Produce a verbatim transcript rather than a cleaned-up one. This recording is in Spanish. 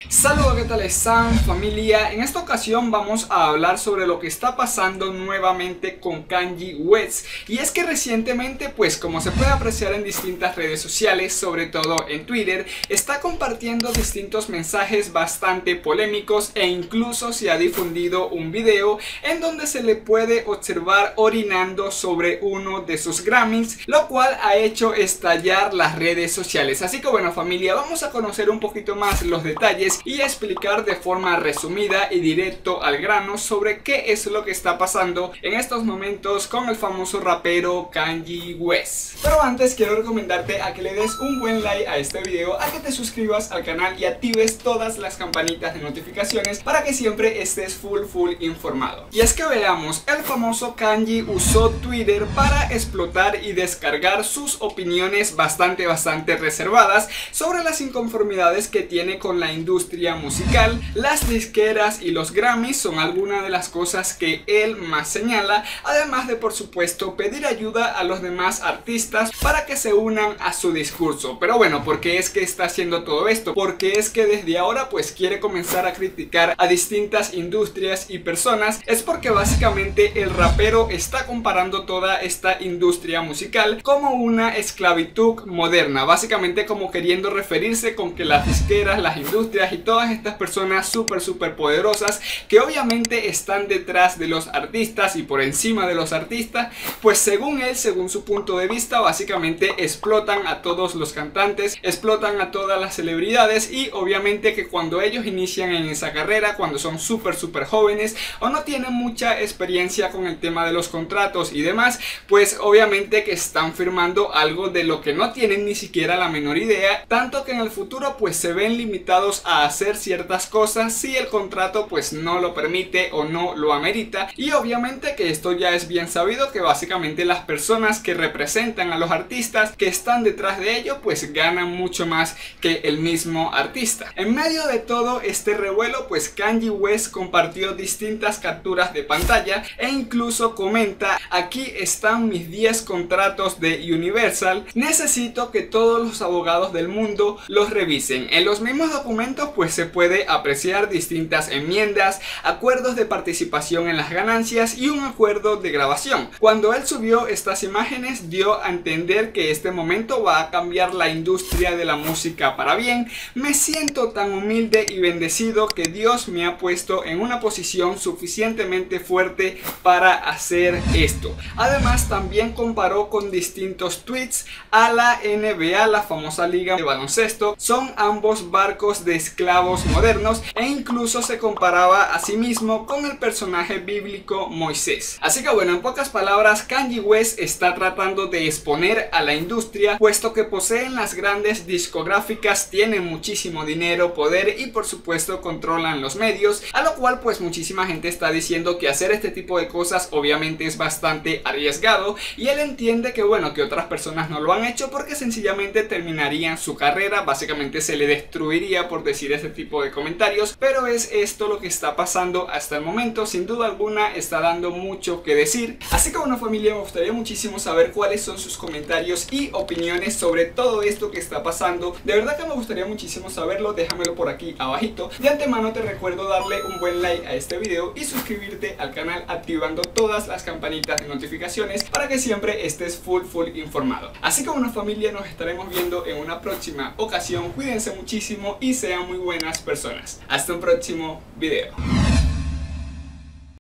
Saludos, ¿qué tal están, familia? En esta ocasión vamos a hablar sobre lo que está pasando nuevamente con Kanye West. Y es que recientemente, pues como se puede apreciar en distintas redes sociales, sobre todo en Twitter, está compartiendo distintos mensajes bastante polémicos e incluso se ha difundido un video en donde se le puede observar orinando sobre uno de sus Grammys, lo cual ha hecho estallar las redes sociales. Así que bueno, familia, vamos a conocer un poquito más los detalles y explicar de forma resumida y directo al grano sobre qué es lo que está pasando en estos momentos con el famoso rapero Kanye West. Pero antes quiero recomendarte a que le des un buen like a este video, a que te suscribas al canal y actives todas las campanitas de notificaciones para que siempre estés full full informado. Y es que veamos, el famoso Kanye usó Twitter para explotar y descargar sus opiniones bastante bastante reservadas sobre las inconformidades que tiene con la industria musical. Las disqueras y los Grammys son algunas de las cosas que él más señala, además de por supuesto pedir ayuda a los demás artistas para que se unan a su discurso. Pero bueno, ¿por qué es que está haciendo todo esto? Porque es que desde ahora pues quiere comenzar a criticar a distintas industrias y personas. Es porque básicamente el rapero está comparando toda esta industria musical como una esclavitud moderna, básicamente como queriendo referirse con que las disqueras, las industrias y todas estas personas súper súper poderosas que obviamente están detrás de los artistas y por encima de los artistas, pues según él, según su punto de vista, básicamente explotan a todos los cantantes, explotan a todas las celebridades y obviamente que cuando ellos inician en esa carrera, cuando son súper súper jóvenes o no tienen mucha experiencia con el tema de los contratos y demás, pues obviamente que están firmando algo de lo que no tienen ni siquiera la menor idea, tanto que en el futuro pues se ven limitados a hacer ciertas cosas si el contrato pues no lo permite o no lo amerita. Y obviamente que esto ya es bien sabido, que básicamente las personas que representan a los artistas que están detrás de ello pues ganan mucho más que el mismo artista. En medio de todo este revuelo pues Kanye West compartió distintas capturas de pantalla e incluso comenta: aquí están mis diez contratos de Universal, necesito que todos los abogados del mundo los revisen. En los mismos documentos pues se puede apreciar distintas enmiendas, acuerdos de participación en las ganancias y un acuerdo de grabación. Cuando él subió estas imágenes dio a entender que este momento va a cambiar la industria de la música para bien. Me siento tan humilde y bendecido que Dios me ha puesto en una posición suficientemente fuerte para hacer esto. Además también comparó con distintos tweets a la N B A, la famosa liga de baloncesto. Son ambos barcos de esclavos modernos e incluso se comparaba a sí mismo con el personaje bíblico Moisés. Así que bueno, en pocas palabras, Kanye West está tratando de exponer a la industria, puesto que poseen las grandes discográficas, tienen muchísimo dinero, poder y por supuesto controlan los medios, a lo cual pues muchísima gente está diciendo que hacer este tipo de cosas obviamente es bastante arriesgado, y él entiende que bueno, que otras personas no lo han hecho porque sencillamente terminarían su carrera, básicamente se le destruiría por decir este tipo de comentarios. Pero es esto lo que está pasando hasta el momento, sin duda alguna está dando mucho que decir. Así que bueno, familia, me gustaría muchísimo saber cuáles son sus comentarios y opiniones sobre todo esto que está pasando. De verdad que me gustaría muchísimo saberlo, déjamelo por aquí abajito. De antemano te recuerdo darle un buen like a este video y suscribirte al canal activando todas las campanitas de notificaciones para que siempre estés full full informado. Así que bueno, familia, nos estaremos viendo en una próxima ocasión. Cuídense muchísimo y sean muy buenas personas. Hasta un próximo video.